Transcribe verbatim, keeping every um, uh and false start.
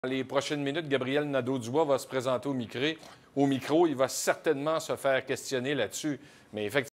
Dans les prochaines minutes, Gabriel Nadeau-Dubois va se présenter au micro. Au micro, il va certainement se faire questionner là-dessus. Mais effectivement,